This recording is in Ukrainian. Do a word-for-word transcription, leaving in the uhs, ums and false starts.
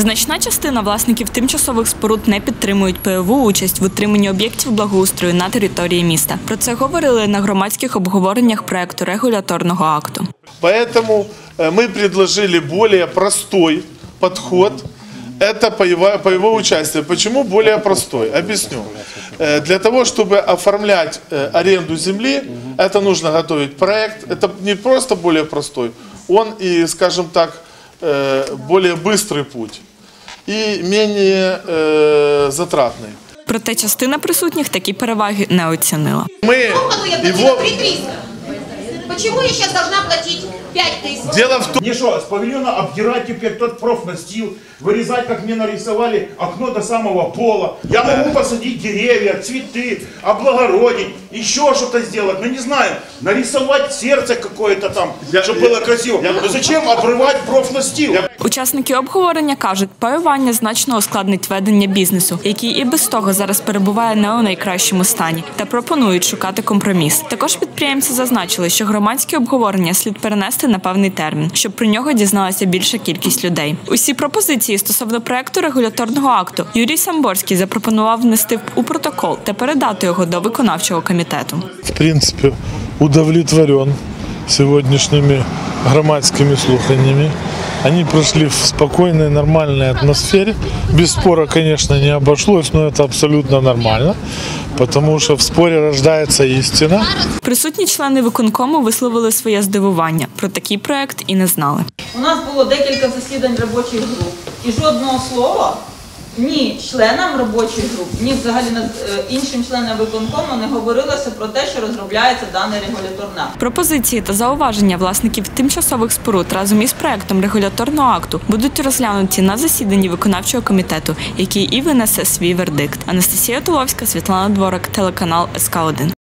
Значна частина власників тимчасових споруд не підтримують пайову участь в утриманні об'єктів благоустрою на території міста. Про це говорили на громадських обговореннях проекту регуляторного акту. Поэтому мы предложили более простой подход. Это паевое, паевое участие. Почему более простой? Объясню. Для того, чтобы оформлять аренду земли, это нужно готовить проект. Это не просто более простой, он и, скажем так, более быстрый путь и менее затратный. Проте частина присутніх такі переваги не оцінила. Мы его... Почему я сейчас должна платить пять тысяч? Дело в том... Не что, с павильона обдирать теперь тот профнастил, вырезать, как мне нарисовали, окно до самого пола. Я могу посадить деревья, цветы, облагородить, еще что-то сделать. Ну не знаю, нарисовать сердце какое-то там, чтобы было красиво. Но зачем обрывать профнастил? Учасники обговорення кажуть, паювання значно ускладнить ведення бізнесу, який і без того зараз перебуває не у найкращому стані, та пропонують шукати компроміс. Також підприємці зазначили, що громадське обговорення слід перенести на певний термін, щоб про нього дізналася більша кількість людей. Усі пропозиції стосовно проекту регуляторного акту Юрій Самборський запропонував внести у протокол та передати його до виконавчого комітету. В принципі, удовлетворен сьогоднішніми громадськими слуханнями. Они прошли в спокойной, нормальной атмосфере. Без спора, конечно, не обошлось, но это абсолютно нормально, потому что в споре рождается истина. Присутні члени виконкому висловили своє здивування. Про такий проект і не знали. У нас було декілька засідань робочих груп. І жодного слова ні членам робочих груп, ні взагалі іншим членам виконкому не говорилося про те, що розробляється даний регуляторний акт. Пропозиції та зауваження власників тимчасових споруд разом із проектом регуляторного акту будуть розглянуті на засіданні виконавчого комітету, який і винесе свій вердикт. Анастасія Туловська, Світлана Дворак, телеканал ес ка один.